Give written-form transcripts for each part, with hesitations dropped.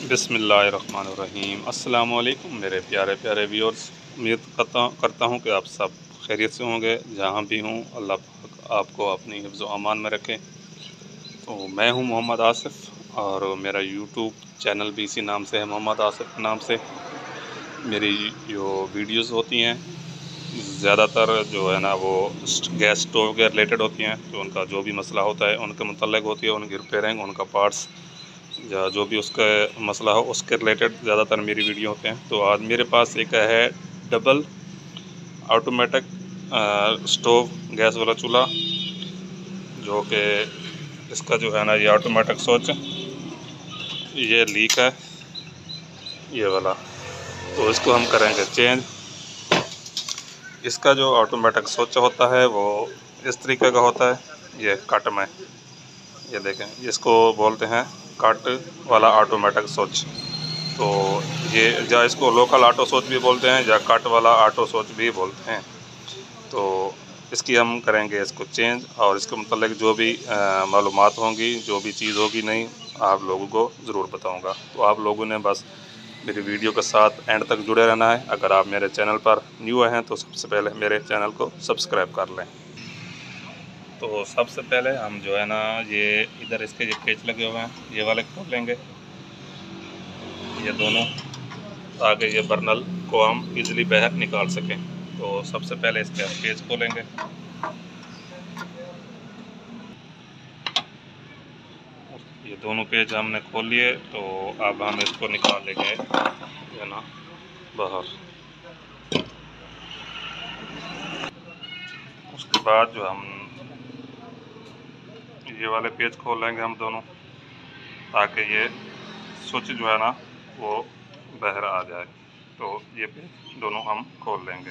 बिस्मिल्लाहिर्रहमानिर्रहीम। अस्सलाम वालेकुम मेरे प्यारे प्यारे व्यूअर्स। उम्मीद करता हूँ कि आप सब खैरियत से होंगे। जहाँ भी हूँ अल्लाह पाक आपको अपनी हिफ्ज़ व अमान में रखे। तो मैं हूँ मोहम्मद आसिफ़ और मेरा यूट्यूब चैनल भी इसी नाम से है, मोहम्मद आसिफ़ नाम से। मेरी जो वीडियोस होती हैं ज़्यादातर जो है ना वो गैस स्टोव के रिलेटेड होती हैं। तो उनका जो भी मसला होता है उनके मुतल्लिक़ होती है, उनकी रिपेयरिंग, उनका पार्ट्स या जो भी उसका मसला हो उसके रिलेटेड ज़्यादातर मेरी वीडियो होते हैं। तो आज मेरे पास एक है डबल ऑटोमेटिक स्टोव गैस वाला चूल्हा, जो कि इसका जो है ना ये ऑटोमेटिक स्विच ये लीक है, ये वाला। तो इसको हम करेंगे चेंज। इसका जो ऑटोमेटिक स्विच होता है वो इस तरीके का होता है, ये कट में, ये देखें, इसको बोलते हैं कट वाला ऑटोमेटिक स्विच। तो ये या इसको लोकल ऑटो स्विच भी बोलते हैं या कट वाला ऑटो स्विच भी बोलते हैं। तो इसकी हम करेंगे इसको चेंज, और इसके मतलब जो भी मालूमात होंगी, जो भी चीज़ होगी नहीं, आप लोगों को ज़रूर बताऊंगा। तो आप लोगों ने बस मेरी वीडियो के साथ एंड तक जुड़े रहना है। अगर आप मेरे चैनल पर न्यू हैं तो सबसे पहले मेरे चैनल को सब्सक्राइब कर लें। तो सबसे पहले हम जो है ना ये इधर इसके जो पेच लगे हुए हैं ये वाले खोल लेंगे, ये दोनों, ताकि ये बर्नल को हम इजीली बाहर निकाल सकें। तो सबसे पहले इसके पेच खोलेंगे। ये दोनों पेज हमने खोल लिए। तो अब हम इसको निकाल लेंगे है ना बाहर। उसके बाद जो हम ये वाले पेज खोल लेंगे हम दोनों, ताकि ये स्विच जो है ना वो बाहर आ जाए। तो ये पेज दोनों हम खोल लेंगे।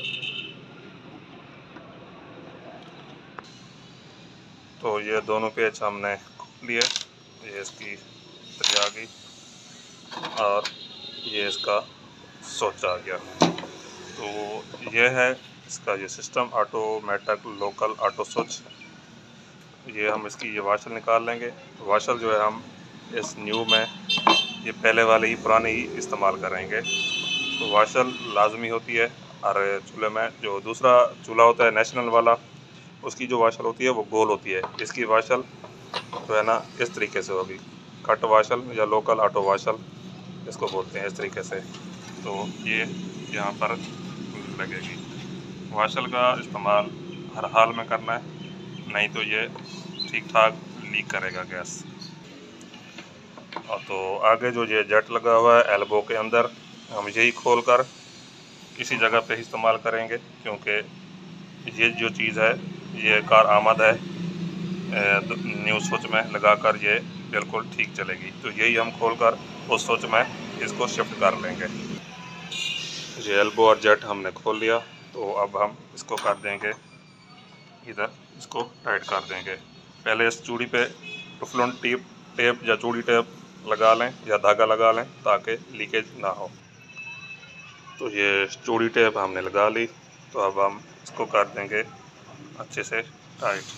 तो ये दोनों पेज हमने खोल लिए, ये इसकी तरी आ गई और ये इसका स्विच आ गया। तो ये है इसका ये system automatic local auto switch. ये हम इसकी ये वाशल निकाल लेंगे। वाशल जो है हम इस न्यू में ये पहले वाले ही पुराने ही इस्तेमाल करेंगे। तो वाशल लाजमी होती है। और चूल्हे में जो दूसरा चूल्हा होता है नेशनल वाला, उसकी जो वाशल होती है वो गोल होती है। इसकी वाशल जो है ना इस तरीके से होगी, कट वाशल या लोकल ऑटो वाशल इसको बोलते हैं, इस तरीके से। तो ये यहाँ पर लगेगी। वाशल का इस्तेमाल हर हाल में करना है, नहीं तो ये ठीक ठाक लीक करेगा गैस। और तो आगे जो ये जेट लगा हुआ है एल्बो के अंदर, हम यही खोल कर किसी जगह पे इस्तेमाल करेंगे, क्योंकि ये जो चीज़ है ये कार आमद है न्यू स्विच में लगाकर ये बिल्कुल ठीक चलेगी। तो यही हम खोल कर उस स्विच में इसको शिफ्ट कर लेंगे। ये एल्बो और जेट हमने खोल लिया। तो अब हम इसको कर देंगे इधर, इसको टाइट कर देंगे। पहले इस चूड़ी पे टुफलोन टेप या चूड़ी टेप लगा लें या धागा लगा लें, ताकि लीकेज ना हो। तो ये चूड़ी टेप हमने लगा ली। तो अब हम इसको कर देंगे अच्छे से टाइट।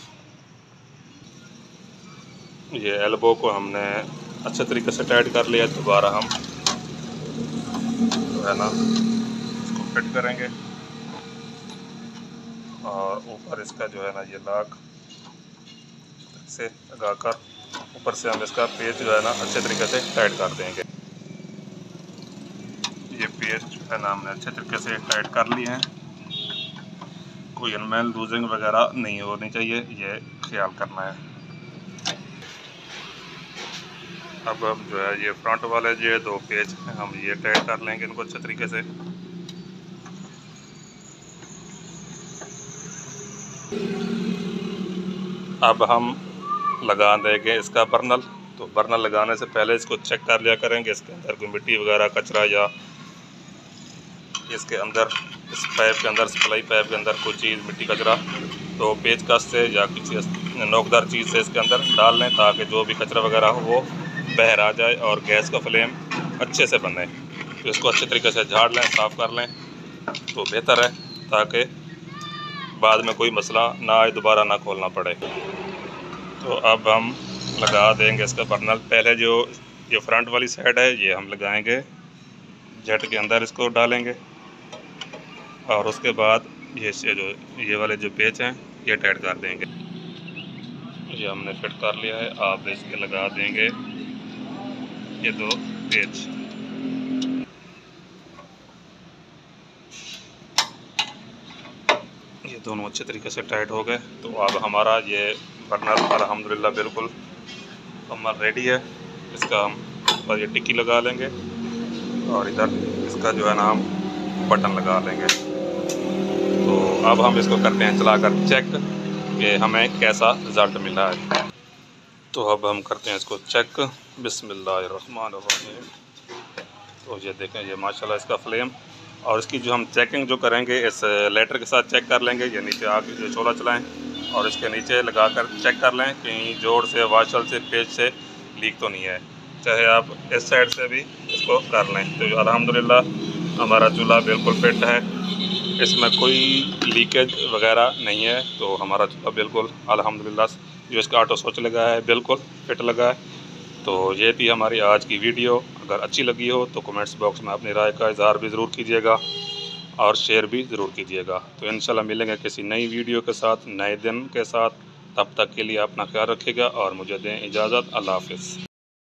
ये एल्बो को हमने अच्छे तरीके से टाइट कर लिया। दोबारा हम जो है ना इसको फिट करेंगे, और ऊपर इसका जो है ना ये लॉक से लगाकर ऊपर से हम इसका पेच जो है ना अच्छे तरीके से टाइट कर देंगे। ये पेच जो है ना हमने अच्छे तरीके से टाइट कर लिए हैं। कोई अनमेल लूजिंग वगैरह नहीं होनी चाहिए, ये ख्याल करना है। अब हम जो है ये फ्रंट वाले ये दो पेच हम ये टाइट कर लेंगे इनको अच्छे तरीके से। अब हम लगा देंगे इसका बर्नल। तो बर्नल लगाने से पहले इसको चेक कर लिया करेंगे, इसके अंदर कोई मिट्टी वगैरह कचरा या इसके अंदर इस पाइप के अंदर सप्लाई पाइप के अंदर कोई चीज़ मिट्टी कचरा, तो पेचकस से या किसी नोकदार चीज़ से इसके अंदर डाल लें, ताकि जो भी कचरा वगैरह हो वो बाहर आ जाए और गैस का फ्लेम अच्छे से बने। तो इसको अच्छे तरीके से झाड़ लें, साफ़ कर लें तो बेहतर है, ताकि बाद में कोई मसला ना आए, दोबारा ना खोलना पड़े। तो अब हम लगा देंगे इसका बर्नल। पहले जो जो फ्रंट वाली साइड है ये हम लगाएंगे, जेट के अंदर इसको डालेंगे और उसके बाद ये वाले जो पेच हैं ये टाइट कर देंगे। ये हमने फिट कर लिया है। आप इसके लगा देंगे ये 2 पेच। ये दोनों अच्छे तरीके से टाइट हो गए। तो अब हमारा ये बर्नर अल्हम्दुलिल्लाह बिल्कुल कमर रेडी है। इसका हम ऊपर ये टिक्की लगा लेंगे और इधर इसका जो है ना हम बटन लगा लेंगे। तो अब हम इसको करते हैं चलाकर चेक कि हमें कैसा रिज़ल्ट मिला है। तो अब हम करते हैं इसको चेक। बिस्मिल्लाहिर्रहमानिर्रहीम। तो ये देखें, ये माशाल्लाह इसका फ्लेम। और इसकी जो हम चेकिंग जो करेंगे इस लेटर के साथ चेक कर लेंगे। ये नीचे आके जो चोला चलाएं और इसके नीचे लगाकर चेक कर लें कहीं जोड़ से, वाशल से, पेज से लीक तो नहीं है। चाहे आप इस साइड से भी इसको कर लें। तो अल्हम्दुलिल्लाह हमारा चूल्हा बिल्कुल फिट है, इसमें कोई लीकेज वगैरह नहीं है। तो हमारा चूल्हा बिल्कुल अल्हम्दुलिल्लाह जो इसका ऑटो स्विच लगा है बिल्कुल फिट लगा है। तो ये थी हमारी आज की वीडियो। अगर अच्छी लगी हो तो कमेंट्स बॉक्स में अपनी राय का इज़हार भी ज़रूर कीजिएगा और शेयर भी ज़रूर कीजिएगा। तो इंशाल्लाह मिलेंगे किसी नई वीडियो के साथ, नए दिन के साथ। तब तक के लिए अपना ख्याल रखिएगा और मुझे दें इजाज़त। अल्लाह हाफ़िज़।